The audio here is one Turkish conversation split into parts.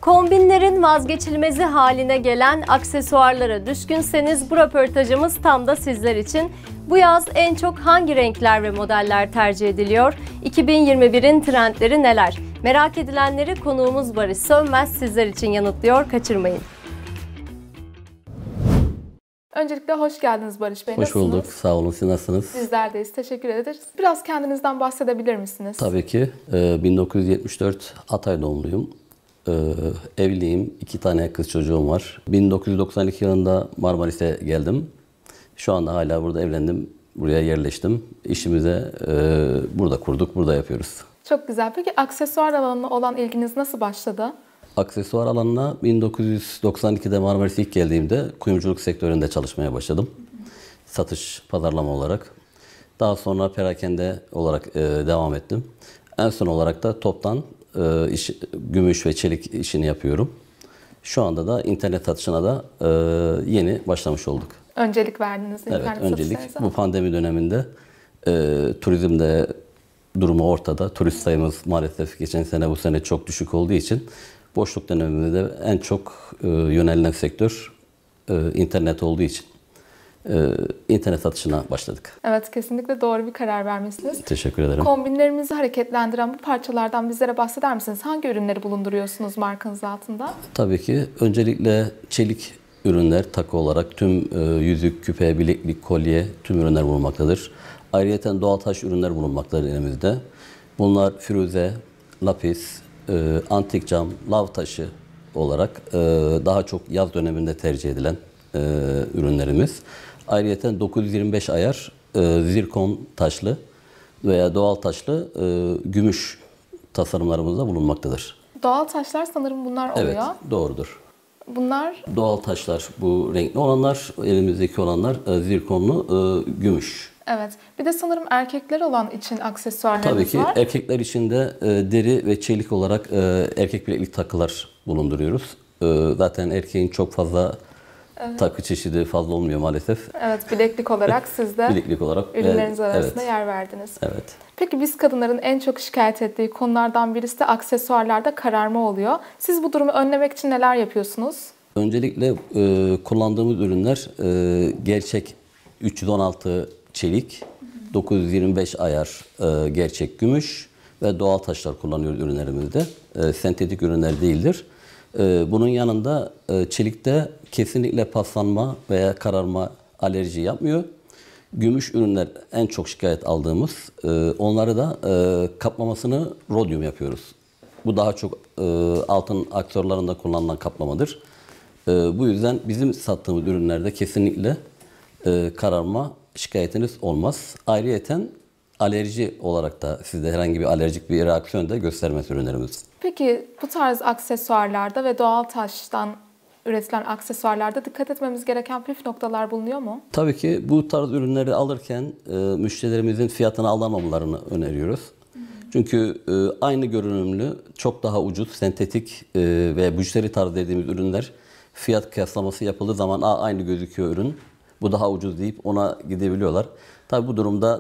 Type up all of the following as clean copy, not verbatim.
Kombinlerin vazgeçilmezi haline gelen aksesuarlara düşkünseniz bu röportajımız tam da sizler için. Bu yaz en çok hangi renkler ve modeller tercih ediliyor? 2021'in trendleri neler? Merak edilenleri konuğumuz Barış Sönmez sizler için yanıtlıyor. Kaçırmayın. Öncelikle hoş geldiniz Barış Bey. Hoş bulduk. Sağ olun. Siz nasılsınız? Bizlerdeyiz. Teşekkür ederiz. Biraz kendinizden bahsedebilir misiniz? Tabii ki. 1974 Hatay doğumluyum. Evliyim. 2 tane kız çocuğum var. 1992 yılında Marmaris'e geldim. Şu anda hala burada evlendim. Buraya yerleştim. İşimize burada kurduk. Burada yapıyoruz. Çok güzel. Peki aksesuar alanına olan ilginiz nasıl başladı? Aksesuar alanına 1992'de Marmaris'e ilk geldiğimde kuyumculuk sektöründe çalışmaya başladım. Satış, pazarlama olarak. Daha sonra perakende olarak devam ettim. En son olarak da toptan gümüş ve çelik işini yapıyorum. Şu anda da internet satışına da yeni başlamış olduk. Öncelik verdiniz internet Evet, öncelik satışlarınıza. bu pandemi döneminde turizmde durumu ortada. Turist sayımız maalesef geçen sene bu sene çok düşük olduğu için boşluk döneminde de en çok yönelen sektör internet olduğu için internet satışına başladık. Evet, kesinlikle doğru bir karar vermişsiniz. Teşekkür ederim. Kombinlerimizi hareketlendiren bu parçalardan bizlere bahseder misiniz? Hangi ürünleri bulunduruyorsunuz markanız altında? Tabii ki. Öncelikle çelik ürünler takı olarak tüm yüzük, küpe, bileklik, kolye tüm ürünler bulunmaktadır. Ayrıca doğal taş ürünler bulunmaktadır elimizde. Bunlar firuze, lapis, antik cam, lav taşı olarak daha çok yaz döneminde tercih edilen ürünlerimiz. Ayrıca 925 ayar zirkon taşlı veya doğal taşlı gümüş tasarımlarımızda bulunmaktadır. Doğal taşlar sanırım bunlar oluyor. Evet, doğrudur. Bunlar Doğal taşlar bu renkli olanlar, elimizdeki olanlar zirkonlu gümüş. evet. Bir de sanırım erkekler olan için aksesuarlarımız Tabii ki var. erkekler için de deri ve çelik olarak erkek bileklik takılar bulunduruyoruz. Zaten erkeğin çok fazla takı çeşidi fazla olmuyor maalesef. Evet, bileklik olarak siz de Bileklik olarak ürünleriniz arasında evet. yer verdiniz. Evet. Peki biz kadınların en çok şikayet ettiği konulardan birisi de aksesuarlarda kararma oluyor. Siz bu durumu önlemek için neler yapıyorsunuz? Öncelikle kullandığımız ürünler gerçek 316 çelik, 925 ayar gerçek gümüş ve doğal taşlar kullanıyoruz ürünlerimizde. Sentetik ürünler değildir. Bunun yanında çelikte kesinlikle paslanma veya kararma alerji yapmıyor. Gümüş ürünler en çok şikayet aldığımız. Onları da kaplamasını rodyum yapıyoruz. Bu daha çok altın aksesuarlarında kullanılan kaplamadır. Bu yüzden bizim sattığımız ürünlerde kesinlikle kararma şikayetiniz olmaz. Ayrıyeten alerji olarak da sizde herhangi bir alerjik bir reaksiyon da göstermez ürünlerimiz. Peki bu tarz aksesuarlarda ve doğal taştan üretilen aksesuarlarda dikkat etmemiz gereken püf noktalar bulunuyor mu? Tabii ki bu tarz ürünleri alırken müşterilerimizin fiyatını almamalarını öneriyoruz. Çünkü aynı görünümlü, çok daha ucuz, sentetik ve müşteri tarzı dediğimiz ürünler fiyat kıyaslaması yapıldığı zaman aynı gözüküyor ürün, bu daha ucuz deyip ona gidebiliyorlar. Tabii bu durumda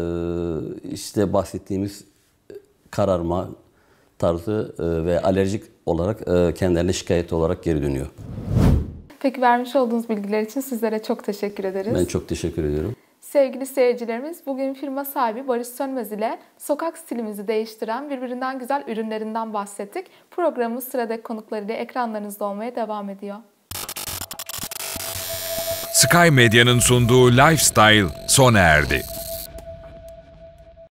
işte bahsettiğimiz kararma tarzı ve alerjik olarak kendilerine şikayet olarak geri dönüyor. Peki vermiş olduğunuz bilgiler için sizlere çok teşekkür ederiz. Ben çok teşekkür ediyorum. Sevgili seyircilerimiz, bugün firma sahibi Barış Sönmez ile sokak stilimizi değiştiren birbirinden güzel ürünlerinden bahsettik. Programımız sıradaki konuklarıyla ekranlarınızda olmaya devam ediyor. Sky Medya'nın sunduğu Lifestyle sona erdi.